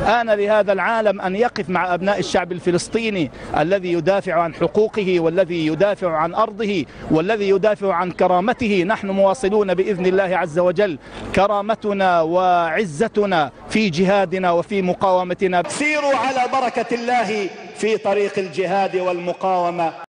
آن لهذا العالم أن يقف مع أبناء الشعب الفلسطيني الذي يدافع عن حقوقه، والذي يدافع عن أرضه، والذي يدافع عن كرامته. نحن مواصلون بإذن الله عز وجل كرامتنا وعزتنا في جهادنا وفي مقاومتنا. سيروا على بركة الله في طريق الجهاد والمقاومة.